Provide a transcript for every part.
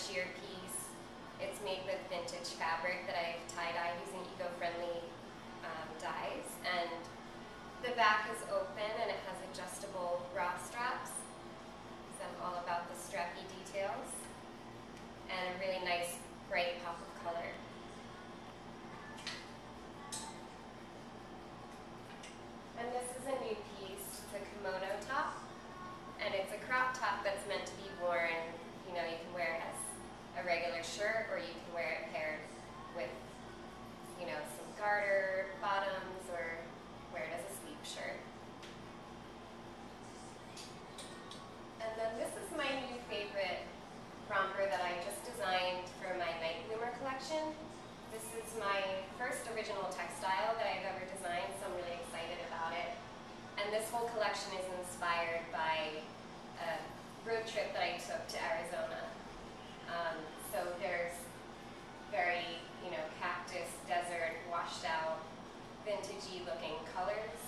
sheer piece. It's made with vintage fabric that I've tie-dyed using eco-friendly dyes. And the back is open and it has adjustable bra straps. So I'm all about the strappy details. And a really nice bright pop of color. And this is a new piece. It's a kimono top. And it's a crop top that's meant to be worn, you know, you can wear it as a regular shirt or you can wear it paired with, you know, some garter bottoms or wear it as a sleeve shirt. And then this is my new favorite romper that I just designed for my Night Bloomer collection. This is my first original textile that I've ever designed, so I'm really excited about it. And this whole collection is inspired by a road trip that I took to Arizona. So there's very, you know, cactus, desert, washed out, vintagey looking colors.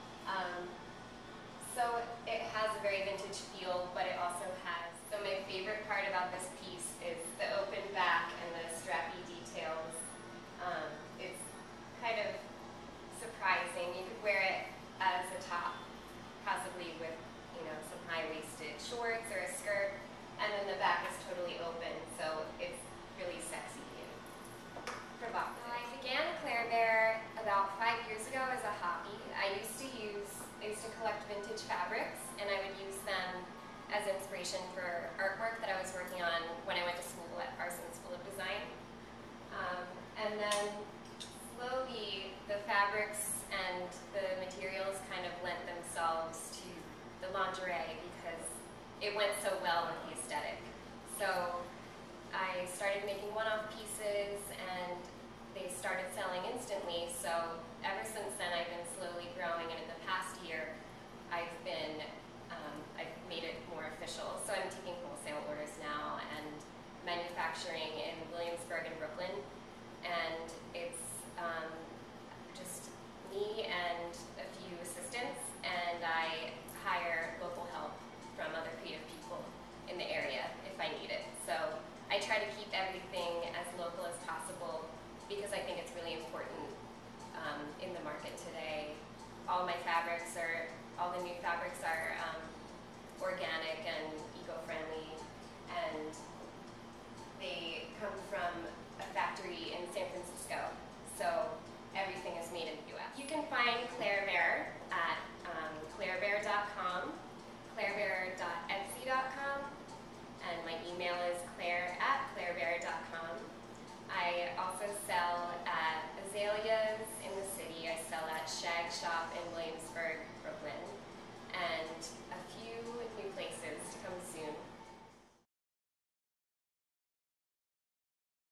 So it has a very vintage feel, but it also has, so my favorite part about this piece is the open back and the strappy details. It's kind of surprising. You could wear it as a top, possibly with, you know, some high-waisted shorts or a skirt, and then the back is totally open, so it's really sexy and provocative. I began Claire Bear about 5 years ago as a hobby. I used to collect vintage fabrics, and I would use them as inspiration for artwork that I was working on when I went to school at Parsons School of Design. And then slowly the fabrics and the materials kind of lent themselves to the lingerie because it went so well with the aesthetic. So I started making one-off pieces and they started selling instantly. So ever since then I've been slowly growing, and in the past year I've made it more official. So I'm taking wholesale orders now and manufacturing in Williamsburg and Brooklyn. And it's just me and a few assistants, and I hire local help from other creative people in the area if I need it. So I try to keep everything as local as possible because I think it's really important in the market today. All the new fabrics are organic and eco-friendly, and they come from